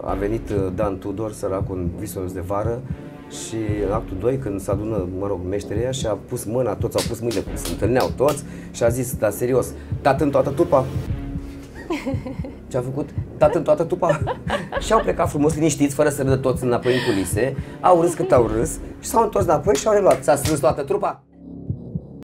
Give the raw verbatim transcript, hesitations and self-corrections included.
a venit Dan Tudor, săracul, în Visul de vară, și în actul doi, când se adună, mă rog, meșteria, și a pus mâna, toți au pus mâinile, se întâlneau toți, și a zis, da, serios, dat în toată tupa. Ce-a făcut? Dat în toată tupa. Și au plecat frumos, liniștiți, fără să râdă toți înapoi în culise, au râs cât au râs, și s-au întors înapoi și au reluat. S-a strâns toată trupa.